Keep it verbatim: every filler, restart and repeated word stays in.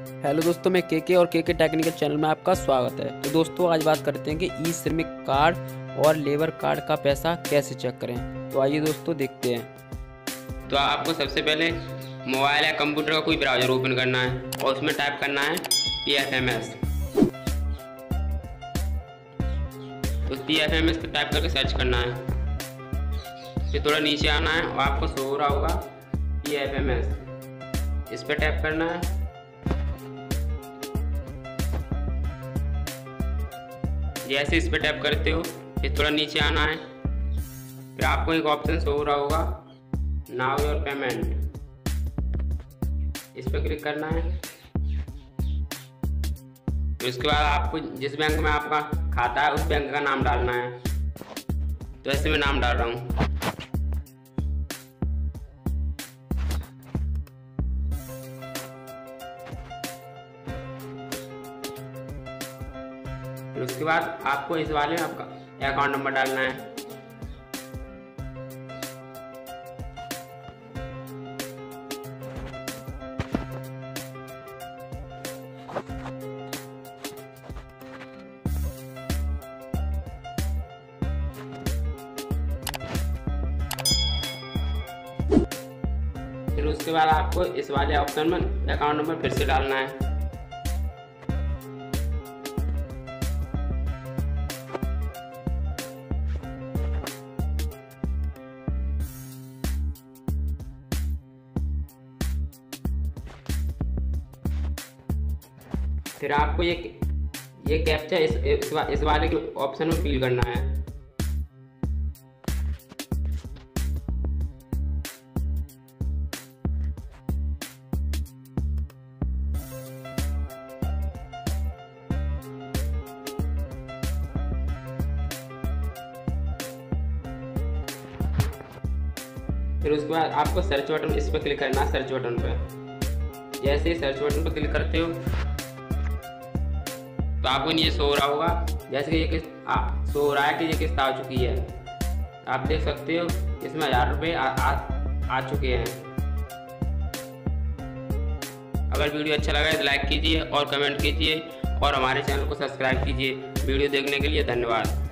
Hello दोस्तों, मैं के के और के के टेक्निकल चैनल में आपका स्वागत है। तो दोस्तों आज बात करते हैं कि ई श्रमिक कार्ड और लेबर कार्ड का पैसा कैसे चेक करें। तो आइए दोस्तों देखते हैं। तो आपको सबसे पहले मोबाइल या कंप्यूटर का कोई ब्राउज़र ओपन करना है और उसमें टाइप करना है पी एफ एम एस। तो पी एफ एम एस को टाइप करके सर्च करना है, फिर थोड़ा नीचे आना है और आपको शो हो रहा होगा पी एफ एम एस, इस पर टैप करना है। जैसे इस पर टैप करते हो फिर थोड़ा नीचे आना है, फिर आपको एक ऑप्शन शो हो रहा होगा नाउ योर पेमेंट, इस पर क्लिक करना है। फिर उसके बाद आपको जिस बैंक में आपका खाता है उस बैंक का नाम डालना है। तो ऐसे मैं नाम डाल रहा हूँ। फिर उसके बाद आपको इस वाले में आपका अकाउंट नंबर डालना है। फिर उसके बाद आपको इस वाले ऑप्शन में अकाउंट नंबर फिर से डालना है। फिर आपको ये ये कैप्चा इस इस, वा, इस वाले के ऑप्शन में फिल करना है। फिर उसके बाद आपको सर्च बटन इस पर क्लिक करना है, सर्च बटन पर। जैसे ही सर्च बटन पर क्लिक करते हो तो आपको ये शो हो रहा होगा जैसे कि ये किस्त शो हो रहा है कि ये किस्त आ चुकी है। आप देख सकते हो इसमें हज़ार रुपये आ, आ, आ चुके हैं। अगर वीडियो अच्छा लगा तो लाइक कीजिए और कमेंट कीजिए और हमारे चैनल को सब्सक्राइब कीजिए। वीडियो देखने के लिए धन्यवाद।